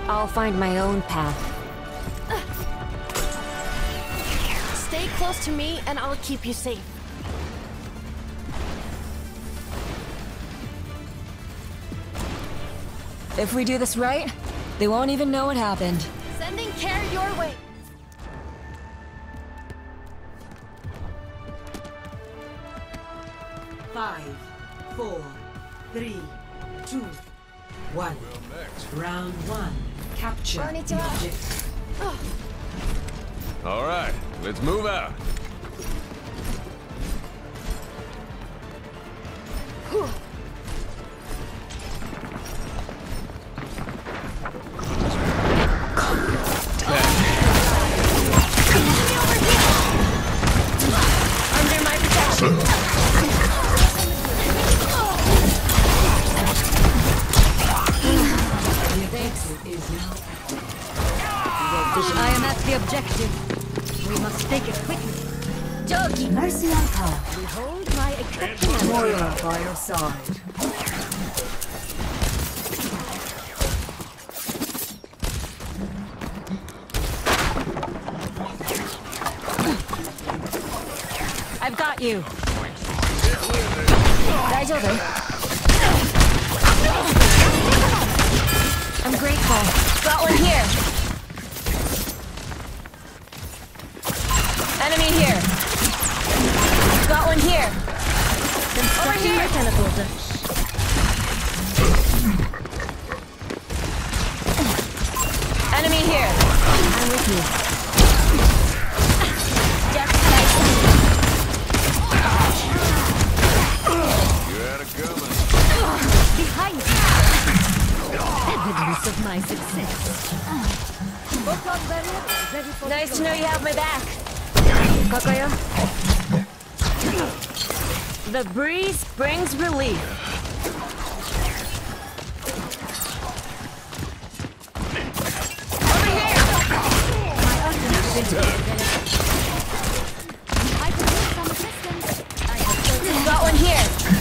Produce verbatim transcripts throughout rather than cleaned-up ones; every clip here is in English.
I'll find my own path. Stay close to me and I'll keep you safe. If we do this right, they won't even know what happened. Sending care your way. Five, four, three, two, one. Round one. Capture the objective. All right, let's move out. Under my protection. I am at the objective. We must take it quickly. Jogi, Mercy on power. behold my equipment. Moira by your side. I've got you. Daijoubu. I'm grateful. Got one here. Enemy here. Got one here. Over here. My teleporter. Enemy here. I'm with you. Just nice. You're out of coming. Behind you. Evidence of my success. Nice to know you have my back. Kakayo. The breeze brings relief. Over here. I can use some assistance. I have Got one here.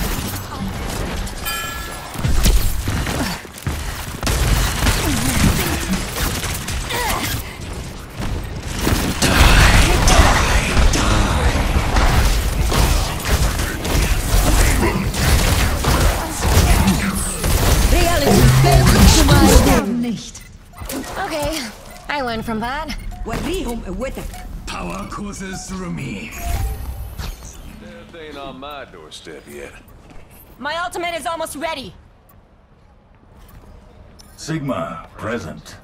nicht. Okay, I learned from that. Power courses through me. Death ain't on my doorstep yet. My ultimate is almost ready. Sigma, present.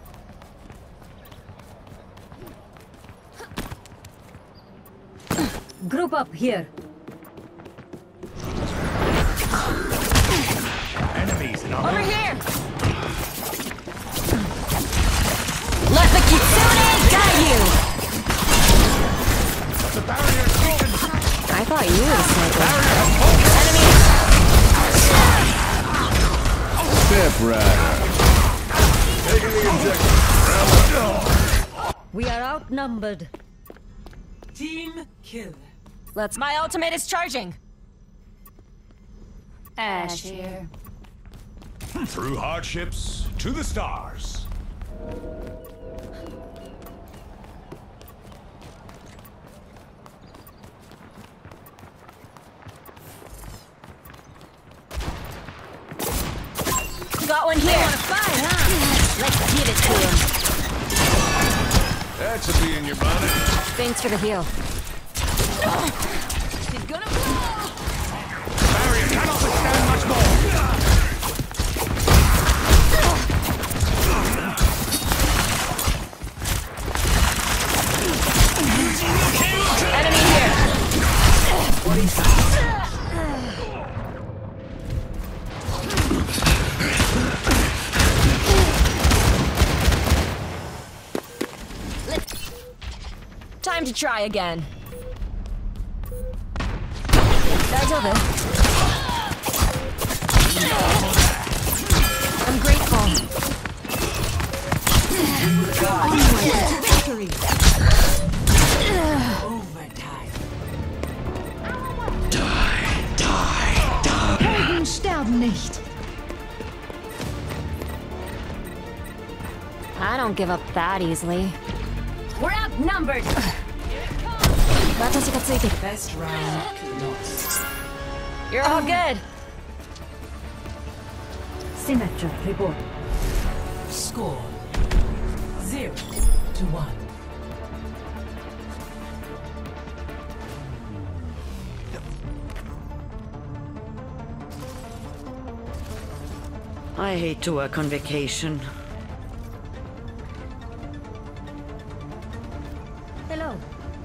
Group up here. Enemies in our Over here. Let the Kitsune guide you. The barrier's broken. I thought you were the sniper. Step right. Taking the objective. We are outnumbered. Team kill. Let's. My ultimate is charging. Ash here. Through hardships to the stars. Got one here. Fine, huh? Let's give it to him. That should be in your bonnet. Thanks for the heal. She's gonna blow. Barrier cannot withstand much more. Enemy here. Time to try again. Daijoubu. I'm grateful. Victory. Overtime. Helden sterben nicht. won't give up that easily. We're outnumbered! Best round lost. You're all good. Symmetra report. Score zero to one. I hate to work on vacation. Hello.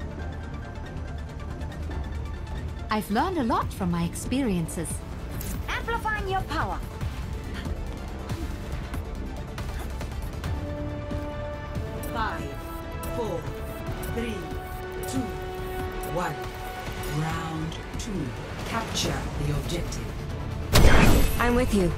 I've learned a lot from my experiences. Amplifying your power. Five, four, three, two, one. Round two. Capture the objective. I'm with you.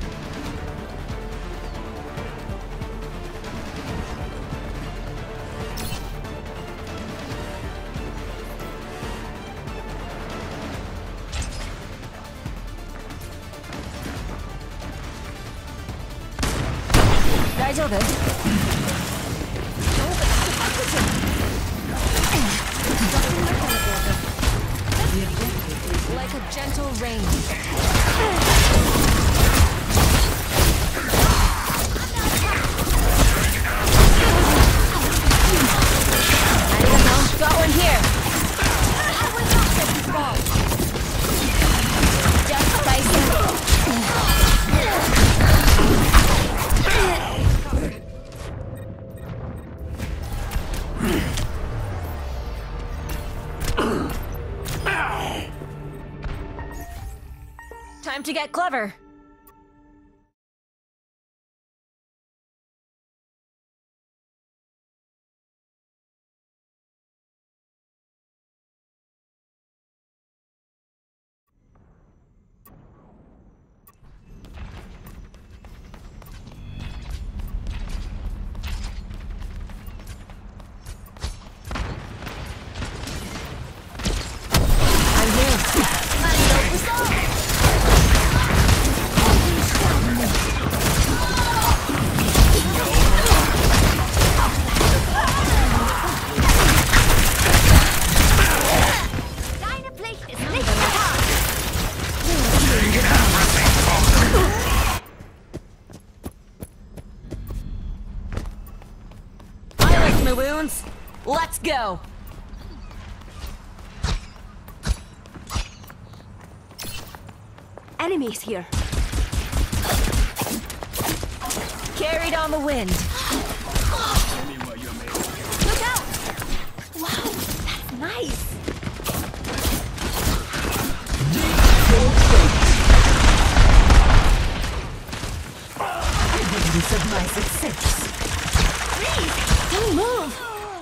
Like a gentle rain. Got one here. Just dicing. Time to get clever. I'm here. Wounds. Let's go. Enemies here. Carried on the wind. Look out! Wow, that's nice. Evidence of my success. Don't move.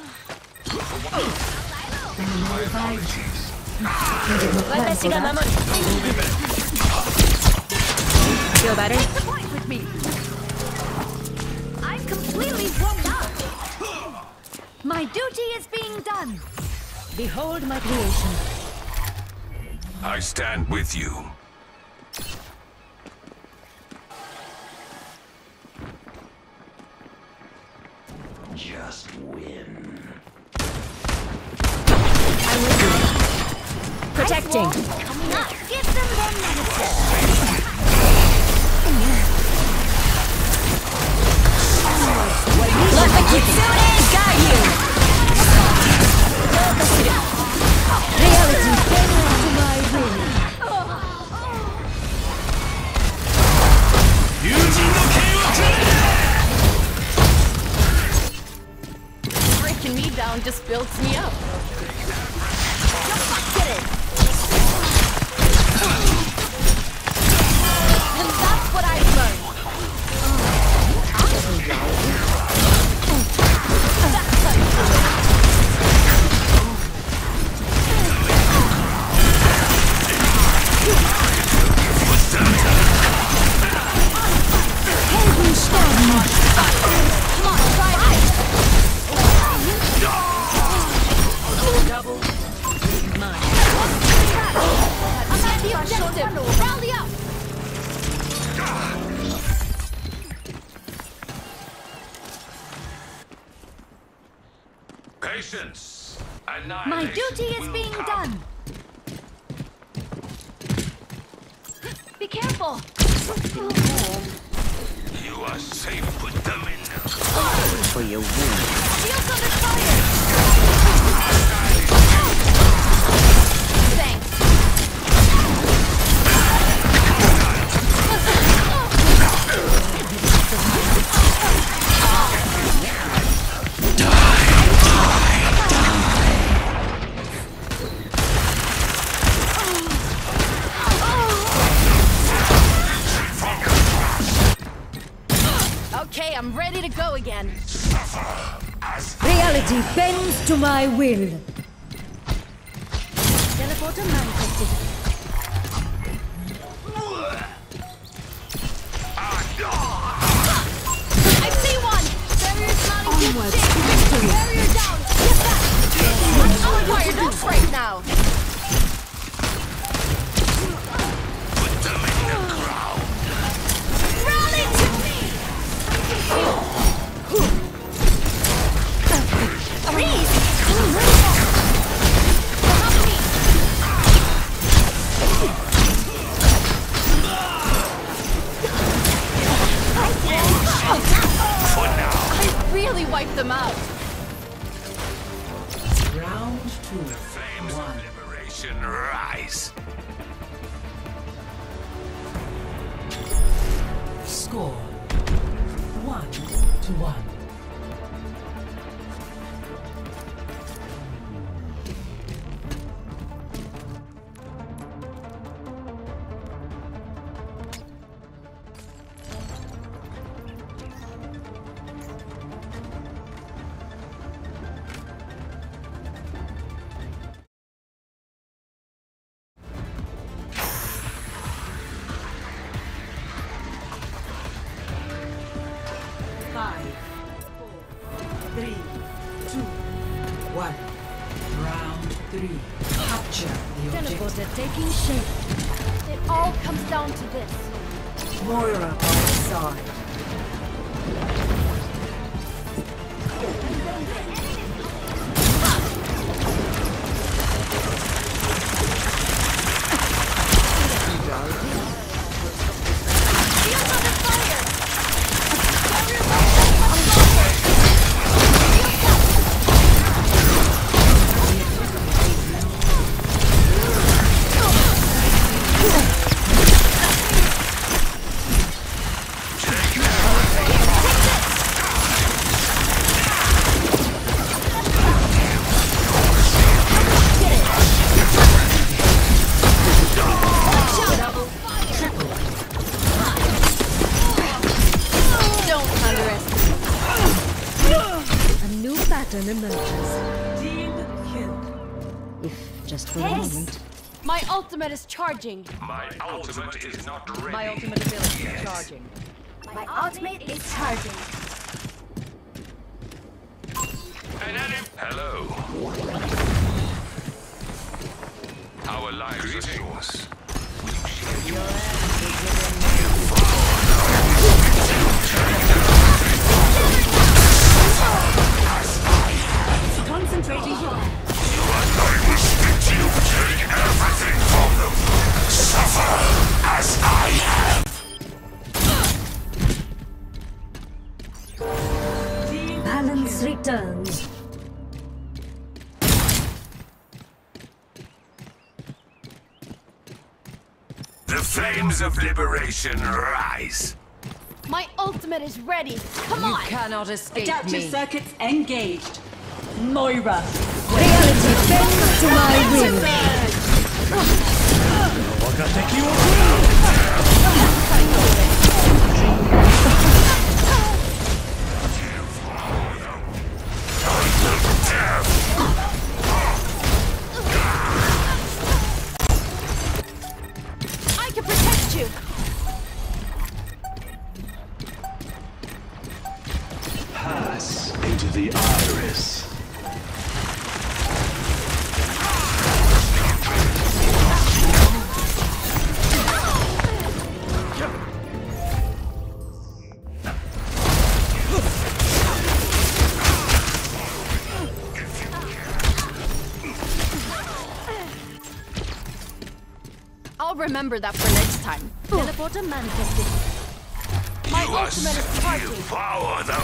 Feel better? Take the point with me. I'm completely warmed up. My duty is being done. Behold my creation. I stand with you. Just win. I'm with you. Protecting. Coming up. Give them their medicine. Let the Kitsune guide you. Reality bends to my will. Breaking me down just builds me up. Get it. And that's what I've learned. Patience. My duty is being done. Be careful. You are safe. Put them in. For your wound. Shield's under fire! Thanks. Okay, I'm ready to go again. Reality bends to my will. Teleporter manifested. I see one! Barrier's not in good shape! Barrier down! Get back! I'm fired up right now! Put them in the ground. Rally to me! Freeze! Help me! For now. I really wiped them out! Round two. Flames One. of liberation rise. Score one to one. Five, four, three, two, one. Round three. Capture the objective. Teleporter taking shape. It all comes down to this. Moira on my side. Shield's under fire! Don't underestimate. A new pattern emerges. Team kill. If just for a moment. My ultimate is charging. My ultimate is not ready. My ultimate ability is charging. My ultimate is charging. An enemy. Hello. Our lives are yours. Concentrating here. I respect you. Take everything from them. Suffer as I have. Balance returns. The flames of liberation rise. My ultimate is ready. Come on! Cannot escape Adaptive me. circuits engaged. Moira. Reality bends to my will. I can protect you! Pass into the iris. remember that for next time. Teleporter manifested. My You must ultimate is charging. devour them.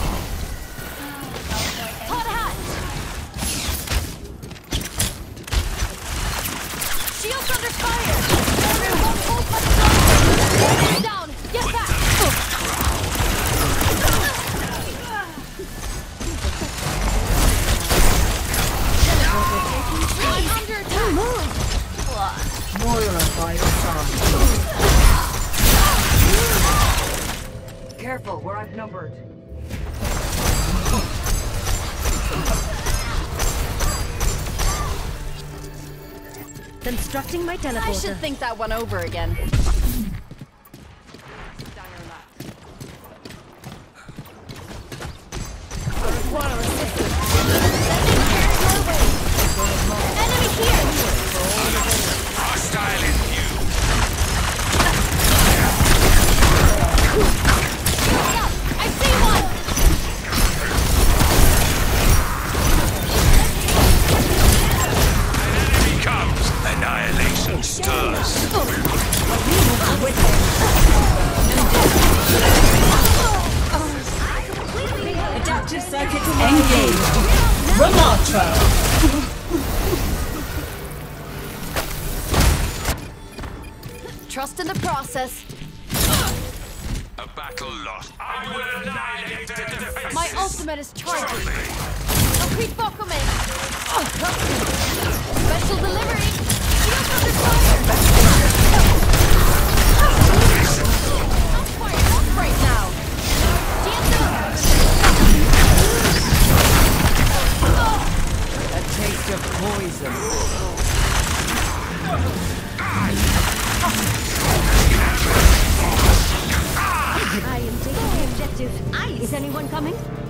Hot hat! Shields under fire! Everyone hold my gun! Get down! Get back! I'm under attack! Moira by your side. Careful, we're outnumbered. Constructing my teleporter. I should think that one over again. Enemy here! Hostile in view. Hold up! I see one! Enemy comes. Annihilation stirs. Adaptive circuits engaged. Ramatra. Trust in the process. A battle lost. I will annihilate their defenses. My ultimate is charging. Shortly. Complete Bokumen. Special delivery. Shield under fire. I'm fired up right now. A taste of poison. I am taking the objective. Is anyone coming?